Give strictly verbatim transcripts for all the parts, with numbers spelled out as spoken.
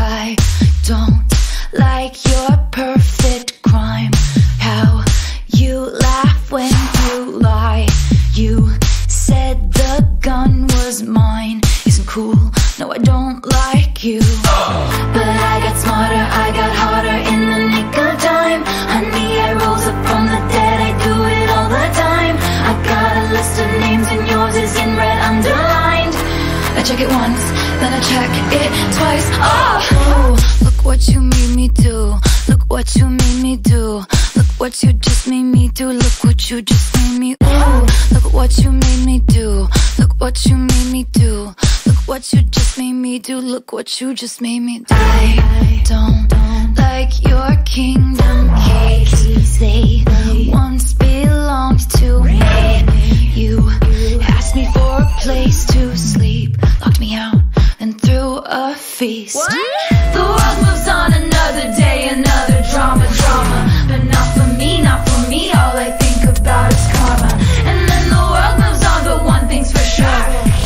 I don't like your perfect crime. How you laugh when you lie. You said the gun was mine. Isn't cool, no I don't like you. But I got smarter, I got harder in the nick of time. Honey, I rose up from the dead, I do it all the time. I got a list of names and yours is in red underlined. I check it once, then I check it twice. Oh, oh, look what you made me do. Look what you made me do. Look what you just made me do. Look what you just made me. Ooh, look what you made me do. Look what you made me do. Look what you just made me do. Look what you just made me do. I don't like your kingdom keys. They once belonged to me. You asked me for a place to sleep, locked me out, then threw a feast. What? The world moves on, another day, another drama, drama. But not for me, not for me, all I think about is karma. And then the world moves on, but one thing's for sure.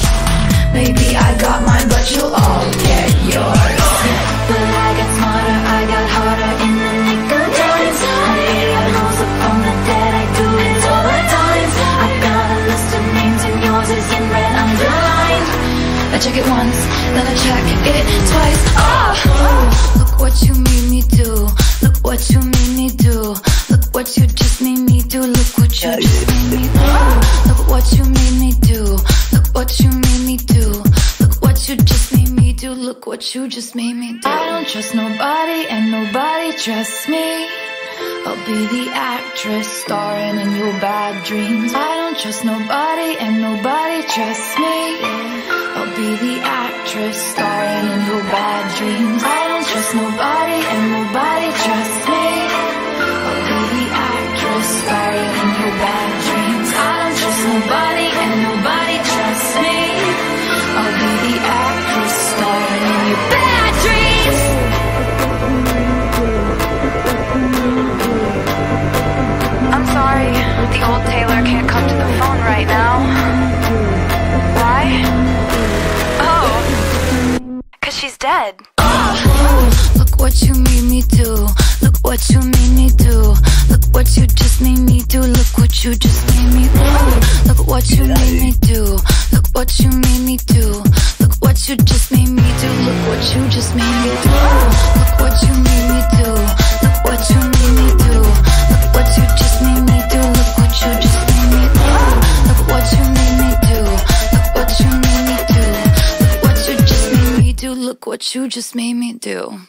Maybe I got mine, but you'll all get yours. But I got smarter, I got harder in the nick of time. Honey, I rose up from the dead, I do it all the time. I got a list of names and yours is in red underlined. I check it once, then I check it twice. Oh, oh, look what you made me do. Look what you made me do. Look what you just made me do. Look what you just made me do. Look what you made me do. Look what you made me do. Look what you just made me do. Look what you just made me do. I don't trust nobody and nobody trusts me. I'll be the actress starring in your bad dreams. I don't trust nobody and nobody trusts me. I'll be the actress starring in your bad dreams. I don't trust nobody and nobody trusts me. I'll be the actress starring in your bad dreams. I don't trust nobody and nobody trusts me. I'll be the actress starring in your bad dreams. I'm sorry, the old Taylor can't come to the phone right now. Why? Oh, cause she's dead. Oh, look what you made me do. Look what you made me do. Look what you just made me do. Look what you just made me do. Look what you made me do. Look what you made me do. Look what you just made me do. Look what you just made me do. Look what you made me do. Look what you made me do. Look what you just made me do. Look what you just made me do. Look what you made me do. Look what you made me do. Look what you just made me do. Look what you just made me do.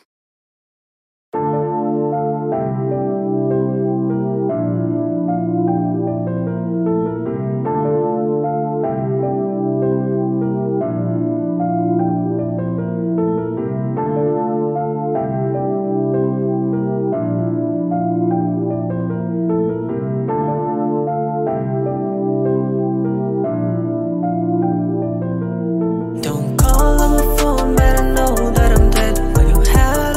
Don't call on my phone, better know that I'm dead. When you have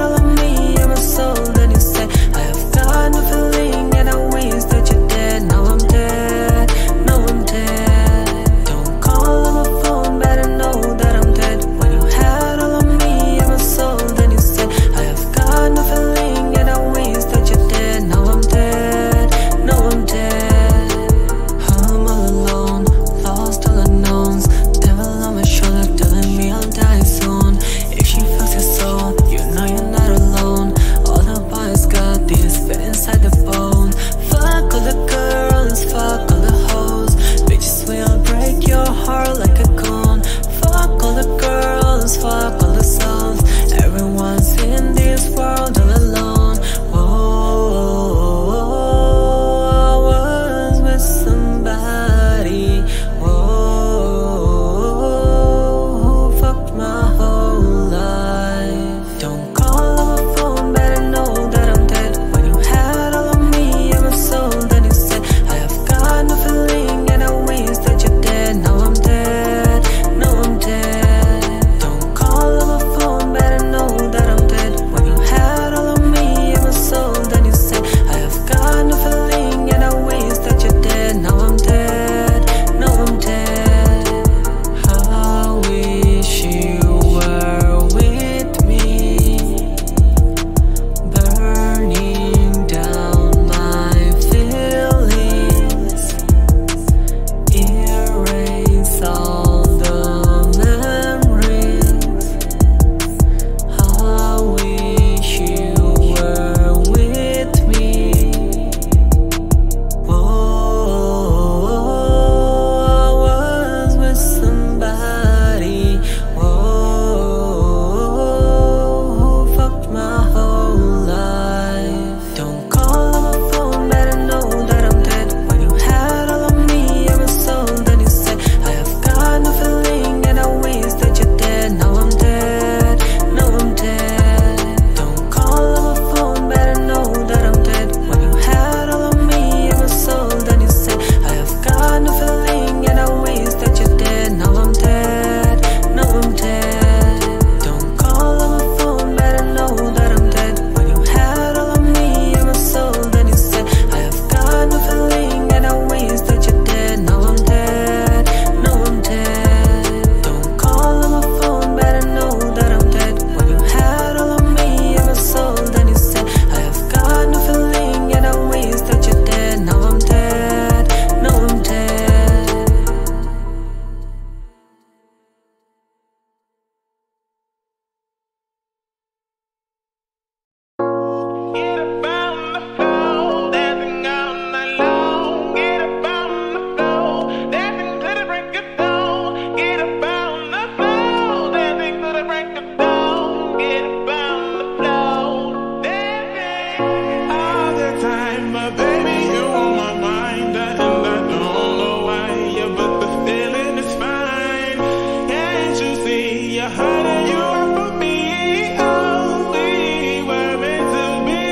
get about the flow, baby. All the time, but baby, you on my mind, and I don't know why, yeah, but the feeling is fine. Can't you see you're hurting you up for me? Oh, we were meant to be,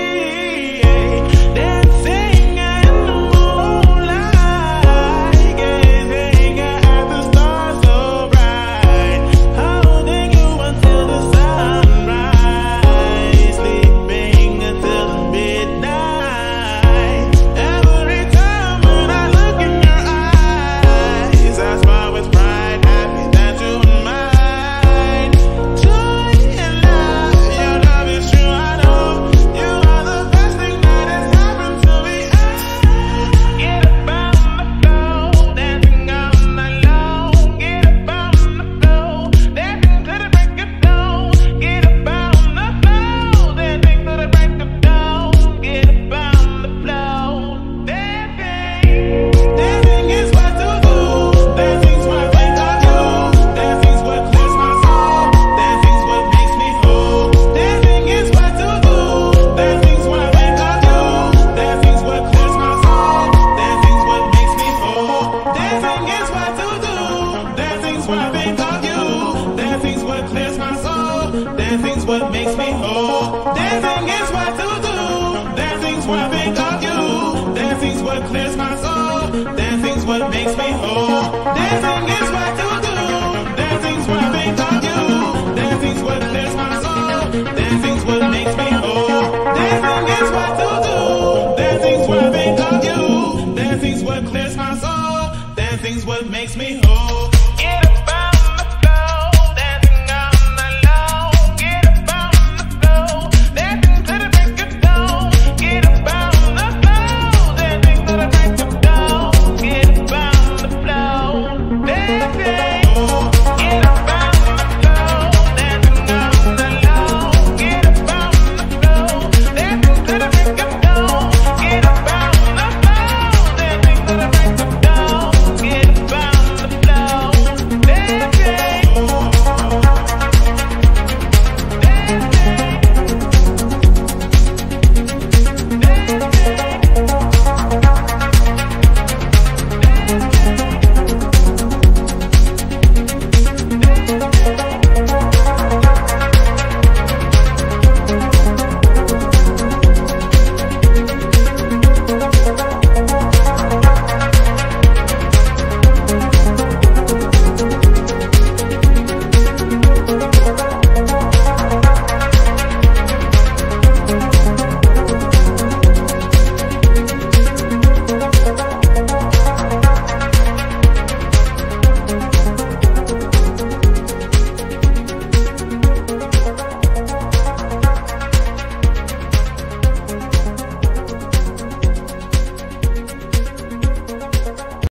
dancing in the moonlight, gazing at the stars so bright, holding you until the sunrise, sleeping until the midnight. Every time when I look in your eyes, I smile with pride, happy that you're mine. Joy and love, your love is true, I know. You are the best thing that has happened to me. I get about the flow, dancing all night long. Get about the flow, dancing to the break of dawn. Get about the flow, dancing to the break of dawn. Get about the flow, dancing. Dancing is what to do. Dancing's what I think of you. Dancing's what clears my soul. Dancing's what makes me whole. Dancing is what to do. Dancing's what I think of you. Dancing's what clears my soul. Dancing's what makes me whole. Dancing is what to do. Dancing's what I think of you. Dancing's what clears my soul. Dancing's what makes me whole. Dancing is what to do. Dancing's what I think of you. Dancing's what clears my soul. Dancing's what makes me whole. Dancing is what to